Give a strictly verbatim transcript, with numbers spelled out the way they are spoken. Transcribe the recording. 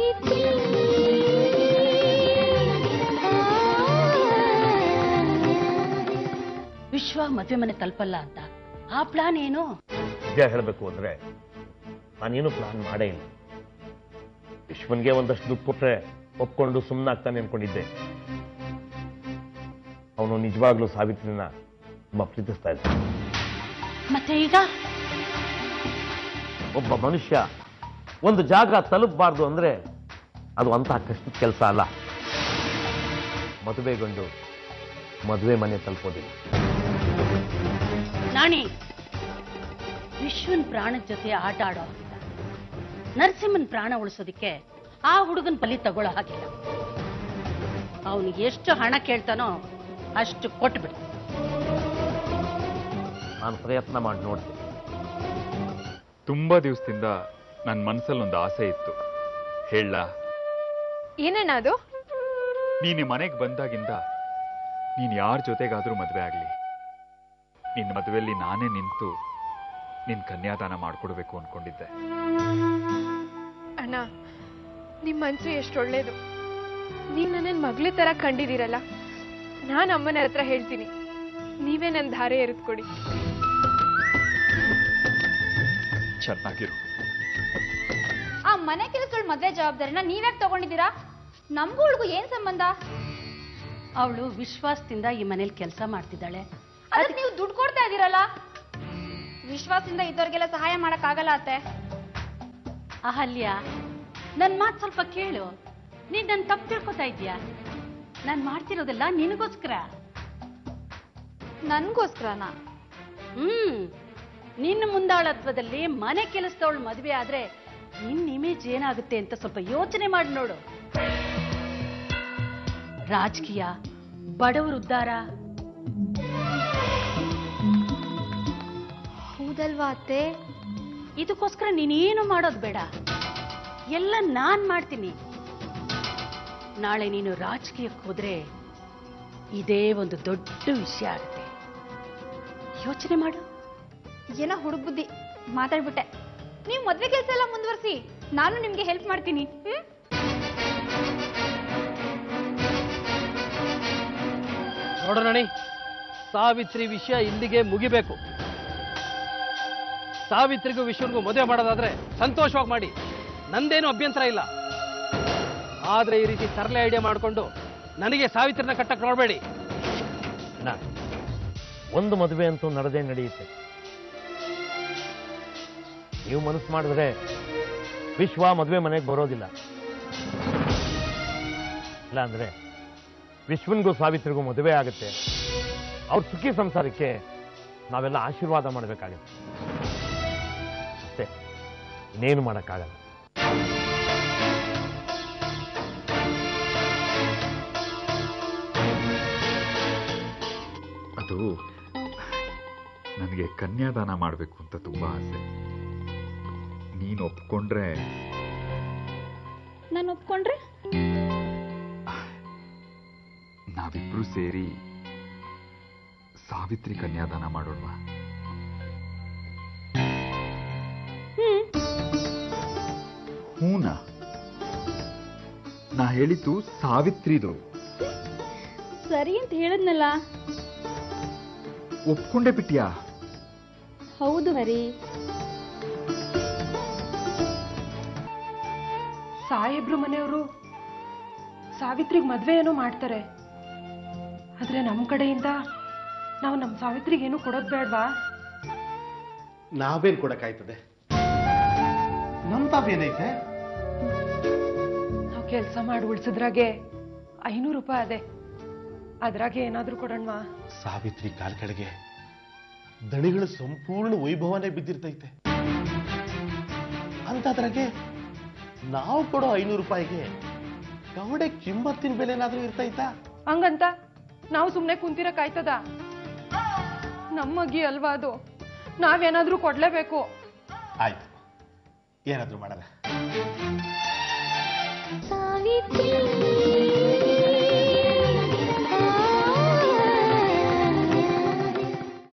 ವಿಶ್ವ ಮದುವೆ ಮನೆ ತಲುಪಲ್ಲ ಅಂತ ಆ ಪ್ಲಾನ್ ಏನು? ನಿಜ ಹೇಳಬೇಕು ಅಂದ್ರೆ ನಾನೇನು ಪ್ಲಾನ್ ಮಾಡೇ ಇಲ್ಲ. ವಿಶ್ವನ್ಗೆ ಒಂದಷ್ಟು ದುಡ್ಡು ಕೊಟ್ರೆ ಒಪ್ಕೊಂಡು ಸುಮ್ಮನಾಗ್ತಾನೆ ಅನ್ಕೊಂಡಿದ್ದೆ. ಅವನು ನಿಜವಾಗ್ಲೂ ಸಾವಿತ್ರಿನ ತುಂಬಾ ಪ್ರೀತಿಸ್ತಾ ಇದ್ದ. ಮತ್ತೆ ಈಗ ಒಬ್ಬ ಮನುಷ್ಯ ಒಂದು ಜಾಗ ತಲುಪಬಾರ್ದು ಅಂದ್ರೆ ಅದು ಅಂತಹ ಕಷ್ಟದ ಕೆಲಸ ಅಲ್ಲ. ಮದುವೆಗೊಂಡು ಮದುವೆ ಮನೆ ತಲುಪೋದಿಲ್ಲ. ನಾಣಿ, ವಿಶ್ವನ್ ಪ್ರಾಣದ ಜೊತೆ ಆಟ ಆಡೋ ಹಾಗಿಲ್ಲ. ನರಸಿಂಹನ್ ಪ್ರಾಣ ಉಳಿಸೋದಿಕ್ಕೆ ಆ ಹುಡುಗನ್ ಬಲಿ ತಗೊಳ್ಳೋ ಹಾಗಿಲ್ಲ. ಅವನು ಎಷ್ಟು ಹಣ ಕೇಳ್ತಾನೋ ಅಷ್ಟು ಕೊಟ್ಟು ಬಿಡ್ತಾನೆ. ನಾನು ಪ್ರಯತ್ನ ಮಾಡಿ ನೋಡ್ತೀನಿ. ತುಂಬಾ ದಿವಸದಿಂದ ನನ್ನ ಮನಸ್ಸಲ್ಲಿ ಒಂದು ಆಸೆ ಇತ್ತು, ಹೇಳ. ಏನೇನ ಅದು? ನೀನು ಮನೆಗೆ ಬಂದಾಗಿಂದ ನೀನ್ ಯಾರ ಜೊತೆಗಾದ್ರೂ ಮದುವೆ ಆಗ್ಲಿ, ನಿನ್ನ ಮದುವೆಯಲ್ಲಿ ನಾನೇ ನಿಂತು ನಿನ್ ಕನ್ಯಾದಾನ ಮಾಡ್ಕೊಡ್ಬೇಕು ಅನ್ಕೊಂಡಿದ್ದೆ. ಅಣ್ಣ, ನಿಮ್ ಮನ್ಸು ಎಷ್ಟು ಒಳ್ಳೇದು. ನೀವ್ ನನ್ನ ಮಗಳ ತರ ಕಂಡಿದ್ದೀರಲ್ಲ, ನಾನ್ ಅಮ್ಮನ ಹತ್ರ ಹೇಳ್ತೀನಿ, ನೀವೇ ನನ್ನ ಧಾರೆ ಎರೆದ್ಕೊಡಿ. ಚೆನ್ನಾಗಿರು. ಆ ಮನೆ ಕೆಲಸಗಳ ಮದ್ವೆ ಜವಾಬ್ದಾರಿನ ನೀವ್ಯಾಕೆ ತಗೊಂಡಿದ್ದೀರಾ? ನಮಗೂ ಅವಳಿಗೂ ಏನ್ ಸಂಬಂಧ? ಅವಳು ವಿಶ್ವಾಸದಿಂದ ಈ ಮನೇಲಿ ಕೆಲಸ ಮಾಡ್ತಿದ್ದಾಳೆ. ಅದಕ್ಕೆ ನೀವು ದುಡ್ಡು ಕೊಡ್ತಾ ಇದ್ದೀರಲ್ಲ. ವಿಶ್ವಾಸದಿಂದ ಇದ್ದವ್ರಿಗೆಲ್ಲ ಸಹಾಯ ಮಾಡಕ್ ಆಗಲ್ಲ ಅತ್ತೆ. ಅಹಲ್ಯ, ನನ್ ಮಾತು ಸ್ವಲ್ಪ ಕೇಳು. ನೀನ್ ನನ್ ತಪ್ಪು ತಿಳ್ಕೊತಾ ಇದ್ಯಾ? ನಾನ್ ಮಾಡ್ತಿರೋದೆಲ್ಲ ನಿನಗೋಸ್ಕರ. ನನ್ಗೋಸ್ಕರನಾ? ಹ್ಮ್ ನಿನ್ನ ಮುಂದಾಳತ್ವದಲ್ಲಿ ಮನೆ ಕೆಲಸದವಳು ಮದುವೆ ಆದ್ರೆ ನಿನ್ ಇಮೇಜ್ ಏನಾಗುತ್ತೆ ಅಂತ ಸ್ವಲ್ಪ ಯೋಚನೆ ಮಾಡಿ ನೋಡು. ರಾಜಕೀಯ, ಬಡವರ ಉದ್ಧಾರ. ಹೌದಲ್ವಾ ಅತ್ತೆ? ಇದಕ್ಕೋಸ್ಕರ ನೀನೇನು ಮಾಡೋದು ಬೇಡ, ಎಲ್ಲ ನಾನ್ ಮಾಡ್ತೀನಿ. ನಾಳೆ ನೀನು ರಾಜಕೀಯಕ್ಕೆ ಹೋದ್ರೆ ಇದೇ ಒಂದು ದೊಡ್ಡ ವಿಷಯ ಆಗುತ್ತೆ. ಯೋಚನೆ ಮಾಡು. ಏನೋ ಹುಡುಗ ಬುದ್ಧಿ ಮಾತಾಡ್ಬಿಟ್ಟೆ. ನೀವು ಮದ್ವೆ ಕೆಲಸ ಎಲ್ಲ ಮುಂದುವರಿಸಿ, ನಾನು ನಿಮ್ಗೆ ಹೆಲ್ಪ್ ಮಾಡ್ತೀನಿ. ಹ್ಮ್ ನೋಡೋಣ, ಸಾವಿತ್ರಿ ವಿಷಯ ಇಲ್ಲಿಗೆ ಮುಗಿಬೇಕು. ಸಾವಿತ್ರಿಗೂ ವಿಶ್ವನಿಗೂ ಮದುವೆ ಮಾಡೋದಾದ್ರೆ ಸಂತೋಷವಾಗಿ ಮಾಡಿ, ನಂದೇನು ಅಭ್ಯಂತರ ಇಲ್ಲ. ಆದ್ರೆ ಈ ರೀತಿ ತರಲೆ ಐಡಿಯಾ ಮಾಡಿಕೊಂಡು ನನಗೆ ಸಾವಿತ್ರಿನ ಕಟ್ಟಕ್ಕೆ ನೋಡಬೇಡಿ. ಒಂದು ಮದುವೆ ಅಂತೂ ನಡೆದೇ ನಡೆಯುತ್ತೆ. ನೀವು ಮನಸ್ಸು ಮಾಡಿದ್ರೆ ವಿಶ್ವ ಮದುವೆ ಮನೆಗೆ ಬರೋದಿಲ್ಲ. ಇಲ್ಲ ಅಂದ್ರೆ ವಿಶ್ವನ್ಗೂ ಸಾವಿತ್ರಿಗೂ ಮದುವೆ ಆಗುತ್ತೆ. ಅವ್ರ ಸುಖಿ ಸಂಸಾರಕ್ಕೆ ನಾವೆಲ್ಲ ಆಶೀರ್ವಾದ ಮಾಡಬೇಕಾಗುತ್ತೆ. ಅಷ್ಟೇ, ಇನ್ನೇನು ಮಾಡೋಕ್ಕಾಗಲ್ಲ. ಅದು ನನಗೆ ಕನ್ಯಾದಾನ ಮಾಡಬೇಕು ಅಂತ ತುಂಬಾ ಆಸೆ. ನೀನು ಒಪ್ಕೊಂಡ್ರೆ? ನಾನು ಒಪ್ಕೊಂಡ್ರೆ ನಾವಿಬ್ರು ಸೇರಿ ಸಾವಿತ್ರಿ ಕನ್ಯಾದಾನ ಮಾಡೋಣವಾ? ಹೂನಾ? ನಾ ಹೇಳಿದ್ದು ಸಾವಿತ್ರಿದು. ಸರಿ ಅಂತ ಹೇಳದ್ನಲ್ಲ. ಒಪ್ಕೊಂಡೆ ಬಿಟ್ಟಿಯಾ? ಹೌದು ಹರಿ. ಸಾಹೇಬ್ರು ಮನೆಯವರು ಸಾವಿತ್ರಿಗೆ ಮದ್ವೆ ಏನೋ ಮಾಡ್ತಾರೆ, ಆದ್ರೆ ನಮ್ ಕಡೆಯಿಂದ ನಾವು ನಮ್ ಸಾವಿತ್ರಿಗೆ ಏನು ಕೊಡೋದ್ ಬೇಡ್ವಾ? ನಾವೇನ್ ಕೊಡಕ್ಕಾಯ್ತದೆ? ನಮ್ ತಾವೇನೈತೆ? ನಾವು ಕೆಲಸ ಮಾಡಿ ಉಳ್ಸಿದ್ರಾಗೆ ಐನೂರು ರೂಪಾಯಿ ಅದೇ, ಅದ್ರಾಗೆ ಏನಾದ್ರೂ ಕೊಡೋಣವಾ? ಸಾವಿತ್ರಿ ಕಾಲ್ ಕೆಳಗೆ ದಣಿಗಳ ಸಂಪೂರ್ಣ ವೈಭವನೇ ಬಿದ್ದಿರ್ತೈತೆ. ಅಂತದ್ರಾಗೆ ನಾವು ಕೊಡೋ ಐನೂರು ರೂಪಾಯಿಗೆ ಕವಡೆ ಕಿಮ್ಮತ್ತಿನ ಬೆಲೆ ಏನಾದ್ರೂ ಇರ್ತೈತಾ? ಹಂಗಂತ ನಾವು ಸುಮ್ನೆ ಕುಂತಿರಕ್ಕಾಯ್ತದ? ನಮ್ಮಗಿ ಅಲ್ವಾ ಅದು, ನಾವೇನಾದ್ರೂ ಕೊಡ್ಲೇಬೇಕು. ಆಯ್ತು, ಏನಾದ್ರೂ ಮಾಡೋಣ. ಸಾವಿತ್ರಿ